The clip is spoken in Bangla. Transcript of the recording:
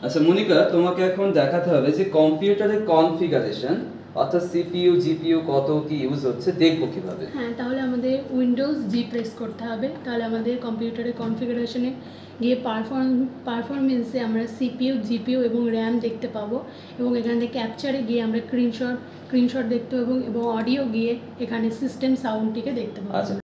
আচ্ছা মনিকা, তোমাকে এখন দেখাতে হবে যে কম্পিউটারের কনফিগারেশন, অর্থাৎ সিপিইউ জিপিইউ কত কি ইউজ হচ্ছে দেখবো কিভাবে। হ্যাঁ, তাহলে আমাদের উইন্ডোজ জি প্রেস করতে হবে। তাহলে আমাদের কম্পিউটারের কনফিগারেশনে গিয়ে পারফরমেন্সে আমরা সিপিইউ জিপিইউ এবং র্যাম দেখতে পাবো, এবং এখান থেকে ক্যাপচারে গিয়ে আমরা স্ক্রিনশট দেখতে পাবো, এবং অডিও গিয়ে এখানে সিস্টেম সাউন্ডটিকে দেখতে পাবো। আচ্ছা,